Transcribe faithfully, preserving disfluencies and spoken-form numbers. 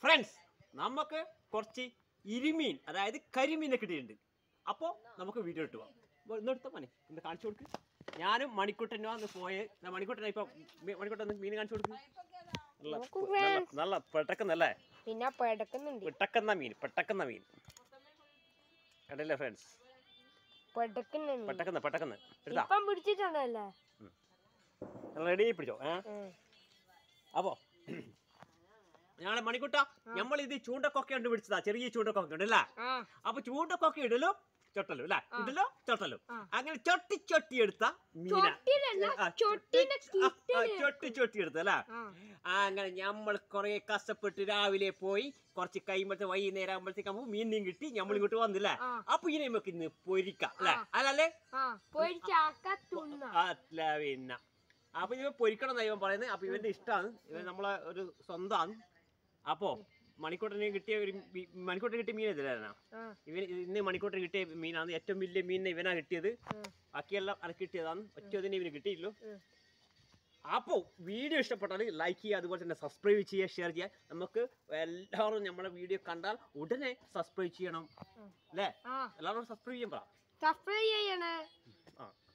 Friends നമുക്ക് കുറച്ച് ഇരുമീൻ അതായത് കരിമീനെ കിട്ടിയിട്ടുണ്ട്. അപ്പോൾ നമുക്ക് വീഡിയോ ഇട്ട് പോകാം. ഇന്നെടുത്ത മനെ ഇന്ന് കാണിച്ചു കൊടുക്ക്. ഞാനും മണിക്കുട്ടനും അന്ന് പോയ മണിക്കുട്ടനെ ഇപ്പം മണിക്കുട്ടൻ മീൻ കാണിച്ചു കൊടുക്കും. നല്ല പെട്ടക്കുന്നല്ലേ, പിന്നെ പെടക്കുന്നുണ്ട്. പെട്ടക്കുന്ന മീൻ പെട്ടക്കുന്ന മീൻ കണ്ടല്ലേ ഫ്രണ്ട്സ്, പെട്ടക്കുന്ന പെട്ടക്കുന്ന ഇപ്പം പിടിച്ചിട്ടുണ്ടല്ലേ. റെഡി പിടിച്ചോ. ഏഹ് അപ്പോ ഞങ്ങളെ മണിക്കുട്ട നമ്മൾ ഇത് ചൂണ്ടക്കൊക്കെ ഉണ്ട് പിടിച്ചതാ, ചെറിയ ചൂണ്ടക്കൊക്കെ ഉണ്ട് അല്ലേ. അപ്പൊ ചൂണ്ടക്കൊക്കെ ഇടലും ചൊട്ടലും അല്ലേ, ഇടലും ചൊട്ടലും അങ്ങനെ ചൊട്ടി ചൊട്ടി എടുത്ത മീന, ചൊട്ടി ചൊട്ടി എടുത്ത അല്ലേ. അങ്ങനെ നമ്മൾ കൊറേ കഷ്ടപ്പെട്ട് രാവിലെ പോയി കുറച്ച് കഴിയുമ്പോഴത്തെ വൈകുന്നേരം ആകുമ്പോഴത്തേക്ക് നമുക്ക് മീനും കിട്ടി, നമ്മൾ ഇങ്ങോട്ട് വന്നില്ലേ. അപ്പൊ ഇനി നമുക്ക് ഇന്ന് പൊരിക്കാം അല്ലേ, അല്ലല്ലേ അല്ല പിന്നെ. അപ്പൊ ഇവ പൊരിക്കണം എന്നാ ഇവൻ പറയുന്നത്. അപ്പൊ ഇവന്റെ ഇഷ്ടമാണ്, ഇവൻ നമ്മളെ ഒരു സ്വന്തമാണ്. അപ്പോ മണിക്കൂട്ടിന് കിട്ടിയ ഒരു മണിക്കൂട്ടിന് കിട്ടിയ മീൻ ഇതിലാണ് ഇവൻ. ഇന്ന് മണിക്കൂട്ടിന് കിട്ടിയ മീനാണ് ഏറ്റവും വലിയ മീനിനെ ഇവനാ കിട്ടിയത്. ബാക്കിയെല്ലാം അനക്ക് കിട്ടിയതാണ്, ഒറ്റ ഇതിനെ ഇവന് കിട്ടിയില്ലോ. അപ്പോൾ വീഡിയോ ഇഷ്ടപ്പെട്ടാൽ ലൈക്ക് ചെയ്യുക, അതുപോലെ തന്നെ സബ്സ്ക്രൈബ് ചെയ്യുക, ഷെയർ ചെയ്യുക. നമുക്ക് എല്ലാവരും നമ്മളെ വീഡിയോ കണ്ടാൽ ഉടനെ സബ്സ്ക്രൈബ് ചെയ്യണം അല്ലേ. എല്ലാവരും സബ്സ്ക്രൈബ് ചെയ്യാൻ പറ. സബ്സ്ക്രൈബ് ചെയ്യണേ. ആ